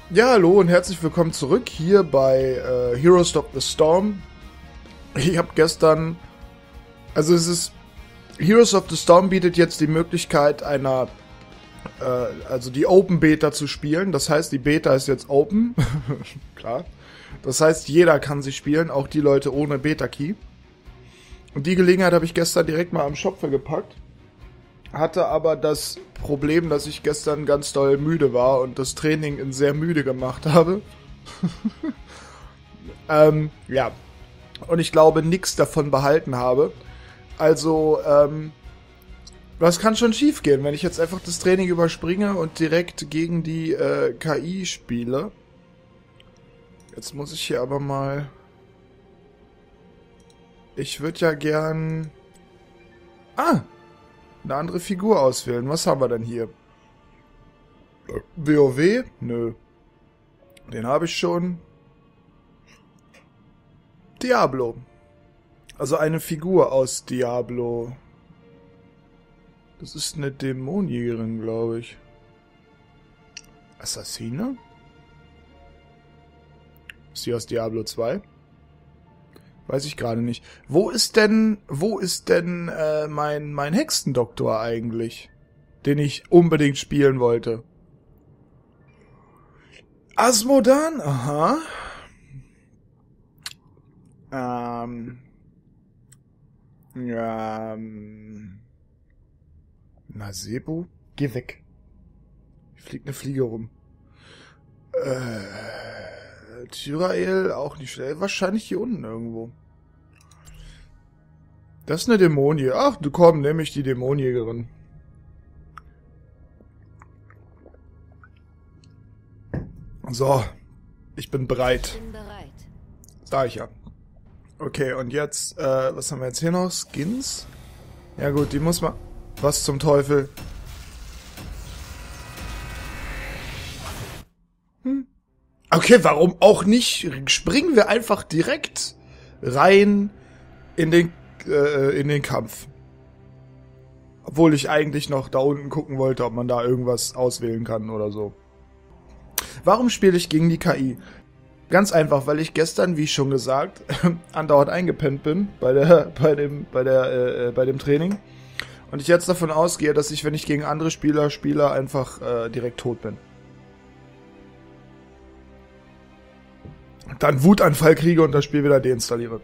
Ja, hallo und herzlich willkommen zurück hier bei Heroes of the Storm. Ich habe gestern, Heroes of the Storm bietet jetzt die Möglichkeit einer, die Open Beta zu spielen. Das heißt, die Beta ist jetzt open, klar. Das heißt, jeder kann sie spielen, auch die Leute ohne Beta-Key. Und die Gelegenheit habe ich gestern direkt mal am Schopfe gepackt. Hatte aber das Problem, dass ich gestern ganz doll müde war und das Training sehr müde gemacht habe. Ja. Und ich glaube, nichts davon behalten habe. Also, was kann schon schief gehen, wenn ich jetzt einfach das Training überspringe und direkt gegen die KI spiele? Jetzt muss ich hier aber mal... Ich würde ja gern... eine andere Figur auswählen. Was haben wir denn hier? WoW? Nö. Den habe ich schon. Diablo. Also eine Figur aus Diablo. Das ist eine Dämonjägerin, glaube ich. Assassine? Ist die aus Diablo 2? Weiß ich gerade nicht. Wo ist denn mein Hexendoktor eigentlich? Den ich unbedingt spielen wollte. Asmodan? Aha. Nazebu? Geh weg. Fliegt eine Fliege rum. Tyrael auch nicht schnell. Wahrscheinlich hier unten irgendwo. Das ist eine Dämonie. Ach, du komm, nehme ich die Dämonjägerin. So. Ich bin bereit. Sag ich ja. Okay, und jetzt, was haben wir jetzt hier noch? Skins? Ja gut, die muss man... Was zum Teufel? Okay, warum auch nicht? Springen wir einfach direkt rein in den Kampf. Obwohl ich eigentlich noch da unten gucken wollte, ob man da irgendwas auswählen kann oder so. Warum spiele ich gegen die KI? Ganz einfach, weil ich gestern, wie schon gesagt, andauernd eingepennt bin bei dem Training. Und ich jetzt davon ausgehe, dass ich, wenn ich gegen andere Spieler spiele, einfach direkt tot bin. Dann Wutanfall kriege und das Spiel wieder deinstalliere.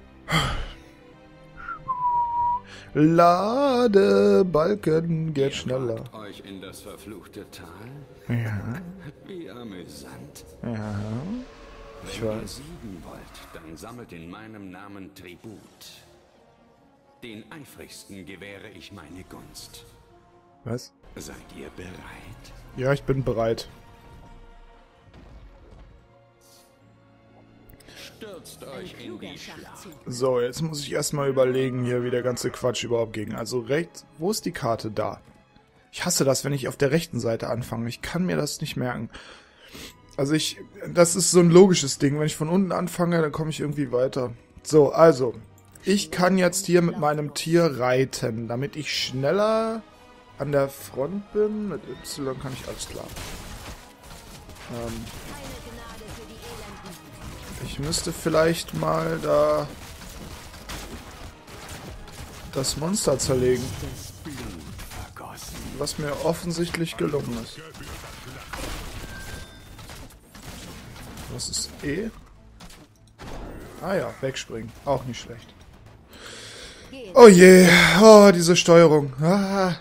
Ladebalken geht schneller. Euch in das verfluchte Tal? Ja. Wie amüsant. Ja. Ich Wenn ihr weiß. siegen wollt, dann sammelt in meinem Namen Tribut. Den eifrigsten gewähre ich meine Gunst. Was? Seid ihr bereit? Ja, ich bin bereit. Stürzt euch in die Schlacht. So, jetzt muss ich erstmal überlegen hier, wie der ganze Quatsch überhaupt ging. Also rechts, wo ist die Karte? Da. Ich hasse das, wenn ich auf der rechten Seite anfange. Ich kann mir das nicht merken. Also das ist so ein logisches Ding. Wenn ich von unten anfange, dann komme ich irgendwie weiter. So, also, ich kann jetzt hier mit meinem Tier reiten, damit ich schneller an der Front bin. Mit Y kann ich, alles klar. Ich müsste vielleicht mal da das Monster zerlegen. Was mir offensichtlich gelungen ist. Was ist E? Ah ja, wegspringen. Auch nicht schlecht. Oh je. Oh, diese Steuerung. Ah.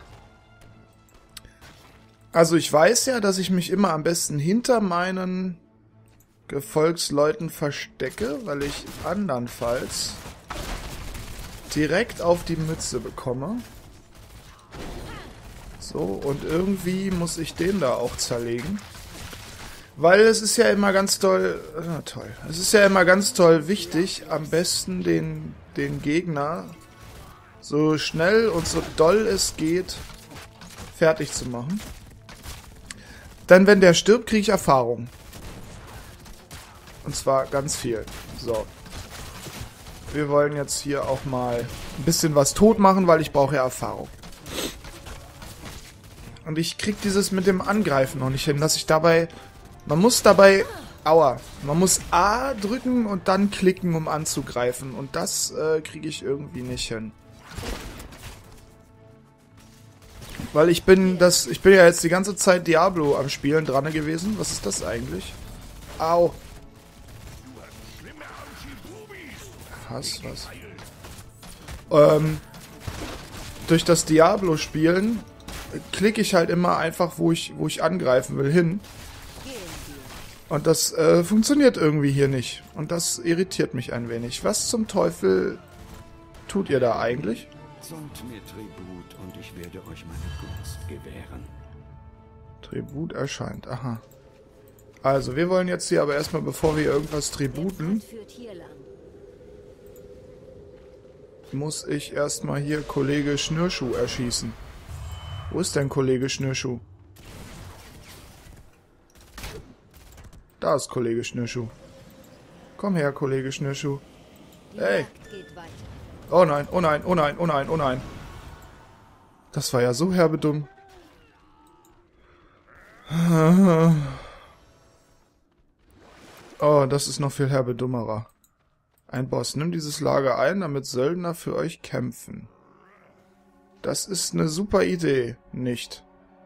Also ich weiß ja, dass ich mich immer am besten hinter meinen Gefolgsleuten verstecke, weil ich andernfalls direkt auf die Mütze bekomme. So, und irgendwie muss ich den da auch zerlegen. Weil es ist ja immer ganz toll... toll. Es ist ja immer ganz toll wichtig, am besten den Gegner so schnell und so doll es geht fertig zu machen. Denn wenn der stirbt, kriege ich Erfahrung. Und zwar ganz viel. So. Wir wollen jetzt hier auch mal ein bisschen was tot machen, weil ich brauche ja Erfahrung. Und ich krieg dieses mit dem Angreifen noch nicht hin, dass ich dabei Man muss dabei... Aua. Man muss A drücken und dann klicken, um anzugreifen. Und das kriege ich irgendwie nicht hin. Weil ich bin ja jetzt die ganze Zeit Diablo am Spielen dran gewesen. Was ist das eigentlich? Au. Was? Durch das Diablo-Spielen klicke ich halt immer einfach, wo ich angreifen will, hin. Und das funktioniert irgendwie hier nicht. Und das irritiert mich ein wenig. Was zum Teufel tut ihr da eigentlich? Zollt mir Tribut und ich werde euch meine Gunst gewähren. Tribut erscheint, aha. Also, wir wollen jetzt hier aber erstmal, bevor wir irgendwas tributen, muss ich erstmal hier Kollege Schnürschuh erschießen. Wo ist denn Kollege Schnürschuh? Da ist Kollege Schnürschuh. Komm her, Kollege Schnürschuh. Hey! Oh nein, oh nein, oh nein, oh nein, oh nein. Das war ja so herbe dumm. Oh, das ist noch viel herbe dummerer. Ein Boss. Nimm dieses Lager ein, damit Söldner für euch kämpfen. Das ist eine super Idee. Nicht.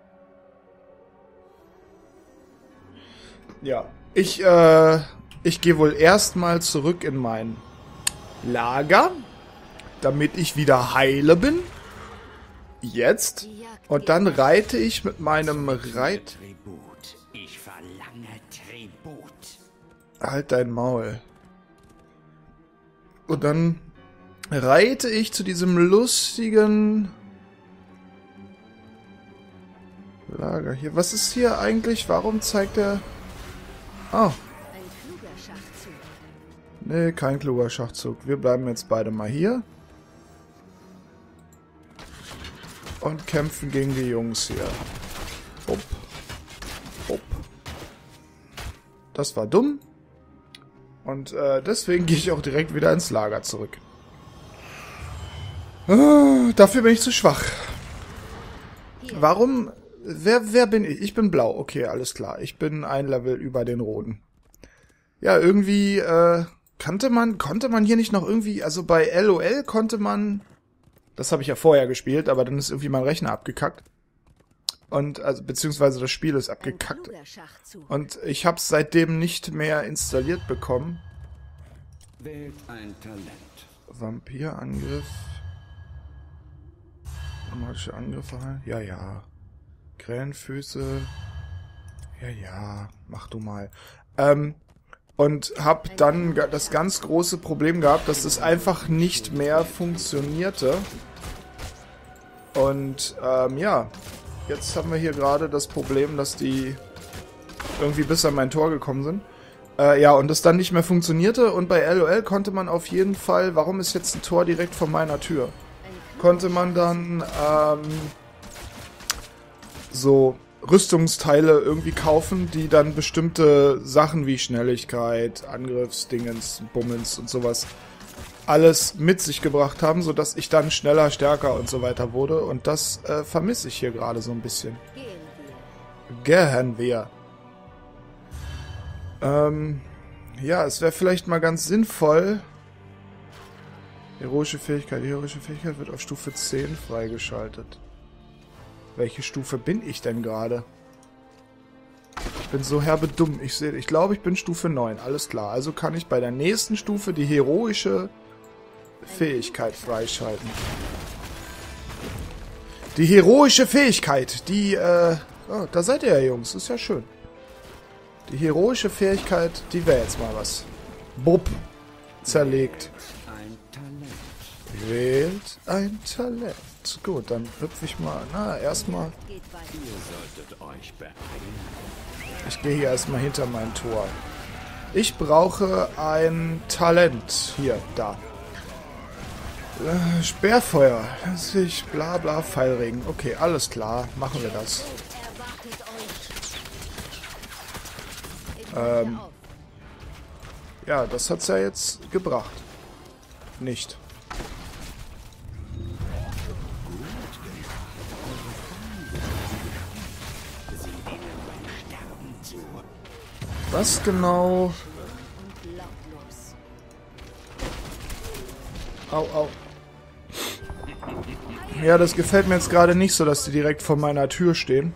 Ja. Ich gehe wohl erstmal zurück in mein Lager, damit ich wieder heile bin. Jetzt. Und dann reite ich mit meinem Reit... Ich verlange Tribut. Halt dein Maul. Und dann reite ich zu diesem lustigen Lager hier. Was ist hier eigentlich? Warum zeigt er... Oh. Nee, kein kluger Schachzug. Wir bleiben jetzt beide mal hier. Und kämpfen gegen die Jungs hier. Hopp. Hopp. Das war dumm. Und deswegen gehe ich auch direkt wieder ins Lager zurück. Dafür bin ich zu schwach. Warum? Wer bin ich? Ich bin blau. Okay, alles klar. Ich bin ein Level über den roten. Ja, irgendwie konnte man hier nicht noch irgendwie... Also bei LOL konnte man... Das habe ich ja vorher gespielt, aber dann ist irgendwie mein Rechner abgekackt. Und, also, beziehungsweise das Spiel ist abgekackt. Und ich habe es seitdem nicht mehr installiert bekommen. Wählt ein Talent. Vampirangriff. Magische Angriffe. Ja, ja. Krähenfüße. Ja, ja. Mach du mal. Und hab dann das ganz große Problem gehabt, dass es einfach nicht mehr funktionierte. Und, ja. Jetzt haben wir hier gerade das Problem, dass die irgendwie bis an mein Tor gekommen sind. Ja, und das dann nicht mehr funktionierte. Und bei LOL konnte man auf jeden Fall... Warum ist jetzt ein Tor direkt vor meiner Tür? Konnte man dann, so Rüstungsteile irgendwie kaufen, die dann bestimmte Sachen wie Schnelligkeit, Angriffsdingens, Bummens und sowas alles mit sich gebracht haben, sodass ich dann schneller, stärker und so weiter wurde. Und das vermisse ich hier gerade so ein bisschen. Gehen wir. Ja, es wäre vielleicht mal ganz sinnvoll... Heroische Fähigkeit. Die heroische Fähigkeit wird auf Stufe 10 freigeschaltet. Welche Stufe bin ich denn gerade? Ich bin so herbe dumm. Ich glaube, ich bin Stufe 9. Alles klar. Also kann ich bei der nächsten Stufe die heroische Fähigkeit freischalten. Die heroische Fähigkeit, die, oh, da seid ihr ja, Jungs. Ist ja schön. Die heroische Fähigkeit, die wäre jetzt mal was. Bupp. Zerlegt. Wählt ein Talent. Gut, dann hüpfe ich mal. Na, erstmal. Ich gehe hier erstmal hinter mein Tor. Ich brauche ein Talent. Hier, da. Sperrfeuer. Ich bla bla Pfeilregen. Okay, alles klar. Machen wir das. Ja, das hat's ja jetzt gebracht. Nicht. Was genau... Au, au. Ja, das gefällt mir jetzt gerade nicht so, dass die direkt vor meiner Tür stehen.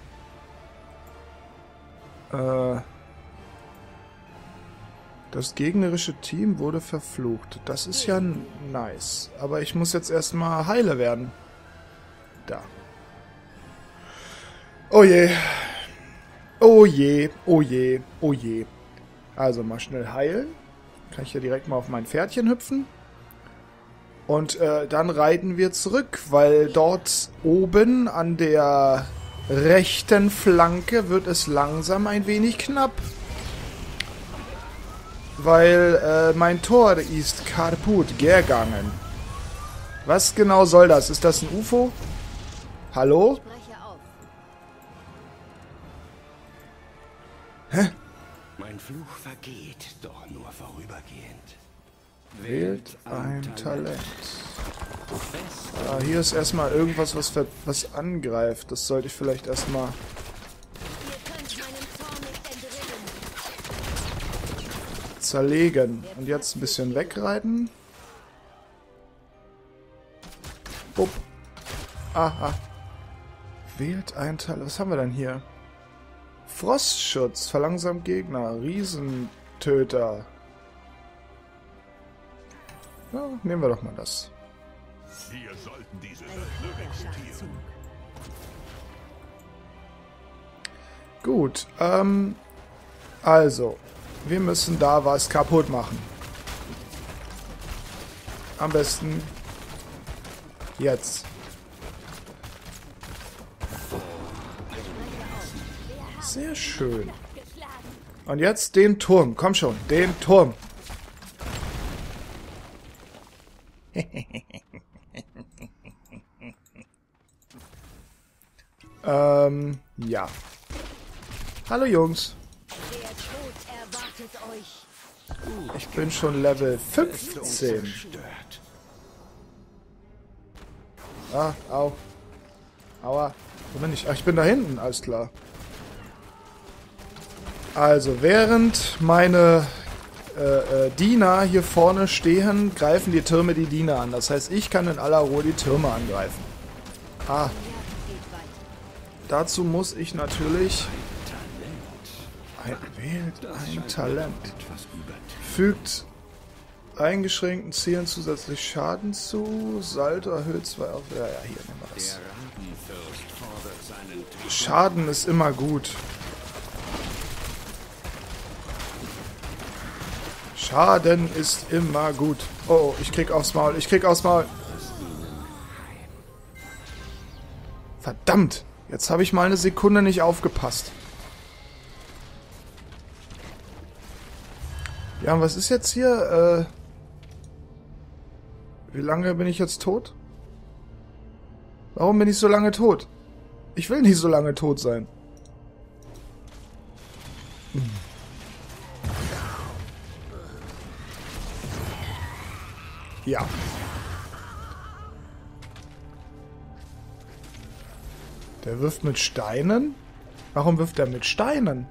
Das gegnerische Team wurde verflucht. Das ist ja nice. Aber ich muss jetzt erstmal heile werden. Da. Oh je. Oh je, oh je, oh je. Also mal schnell heilen. Kann ich ja direkt mal auf mein Pferdchen hüpfen. Und dann reiten wir zurück, weil dort oben an der rechten Flanke wird es langsam ein wenig knapp. Weil mein Tor ist kaputt gegangen. Was genau soll das? Ist das ein UFO? Hallo? Hä? Mein Fluch vergeht, doch nur vorübergehend. Wählt ein Talent. Ah, hier ist erstmal irgendwas, was angreift. Das sollte ich vielleicht erstmal... zerlegen. Und jetzt ein bisschen wegreiten. Bupp. Aha. Wählt ein Talent. Was haben wir denn hier? Frostschutz. Verlangsamt Gegner. Riesentöter. Ja, nehmen wir doch mal das. Wir sollten diese Söldner rekrutieren. Gut, also, wir müssen da was kaputt machen. Am besten jetzt. Sehr schön. Und jetzt den Turm. Komm schon, den Turm. Ja. Hallo Jungs. Ich bin schon Level 15. Ah, au. Aua. Wo bin ich? Ach, ich bin da hinten, alles klar. Also, während meine Diener hier vorne stehen, greifen die Türme die Diener an. Das heißt, ich kann in aller Ruhe die Türme angreifen. Ah. Dazu muss ich natürlich... Wählt ein Talent. Fügt eingeschränkten Zielen zusätzlich Schaden zu. Salto erhöht 2 auf... Ja, hier nehmen wir das. Schaden ist immer gut. Schaden ist immer gut. Oh, ich krieg aufs Maul. Ich krieg aufs Maul. Verdammt. Jetzt habe ich mal eine Sekunde nicht aufgepasst. Ja, und was ist jetzt hier? Wie lange bin ich jetzt tot? Warum bin ich so lange tot? Ich will nicht so lange tot sein. Ja. Der wirft mit Steinen? Warum wirft er mit Steinen?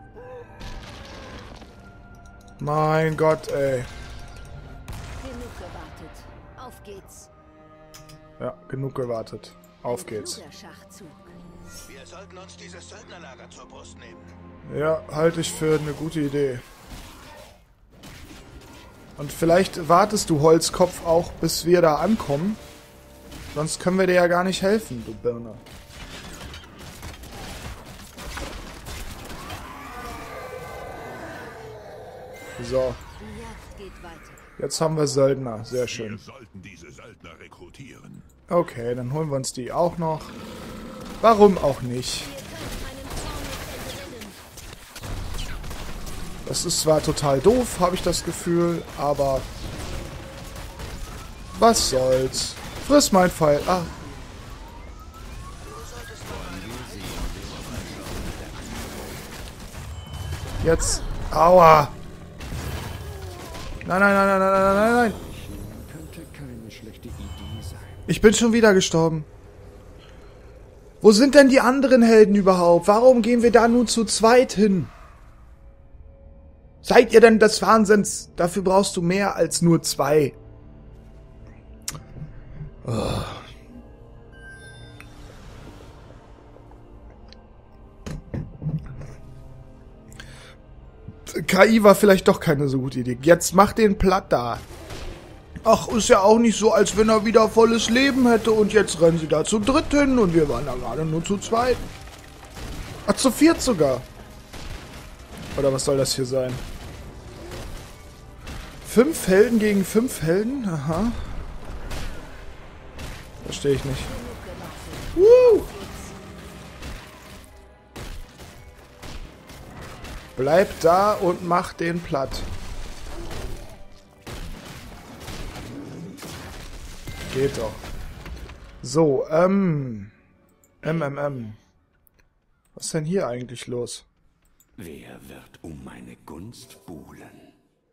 Mein Gott, ey. Genug gewartet. Auf geht's. Ja, genug gewartet. Auf geht's. Wir sollten uns dieses Söldnerlager zur Brust nehmen. Ja, halte ich für eine gute Idee. Und vielleicht wartest du, Holzkopf, auch bis wir da ankommen. Sonst können wir dir ja gar nicht helfen, du Birne. So. Jetzt haben wir Söldner. Sehr schön. Wir sollten diese Söldner rekrutieren. Okay, dann holen wir uns die auch noch. Warum auch nicht? Das ist zwar total doof, habe ich das Gefühl, aber was soll's? Friss mein Pfeil. Ah. Jetzt. Aua. Nein, nein, nein, nein, nein, nein, nein, nein. Ich bin schon wieder gestorben. Wo sind denn die anderen Helden überhaupt? Warum gehen wir da nun zu zweit hin? Seid ihr denn des Wahnsinns? Dafür brauchst du mehr als nur 2. Oh. KI war vielleicht doch keine so gute Idee. Jetzt mach den platt da. Ach, ist ja auch nicht so, als wenn er wieder volles Leben hätte und jetzt rennen sie da zu dritt hin und wir waren da gerade nur zu zweit. Ach, zu viert sogar. Oder was soll das hier sein? 5 Helden gegen 5 Helden? Aha. Verstehe ich nicht. Bleib da und mach den platt. Geht doch. So, Was ist denn hier eigentlich los? Wer wird um meine Gunst buhlen?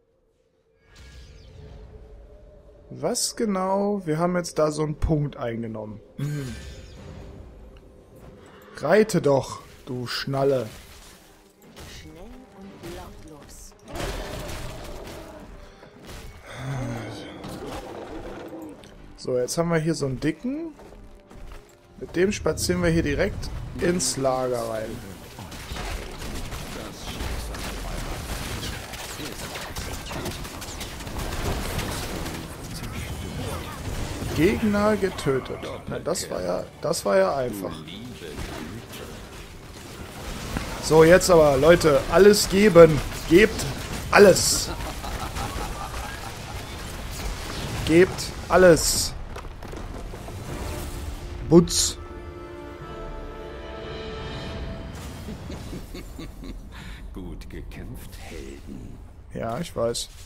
Was genau? Wir haben jetzt da so einen Punkt eingenommen. Reite doch, du Schnalle. Schnell und lautlos. So, jetzt haben wir hier so einen dicken. Mit dem spazieren wir hier direkt ins Lager rein. Gegner getötet. Na, das war ja einfach. So, jetzt aber, Leute, alles geben. Gebt alles. Gebt alles. Butz. Gut gekämpft, Helden. Ja, ich weiß.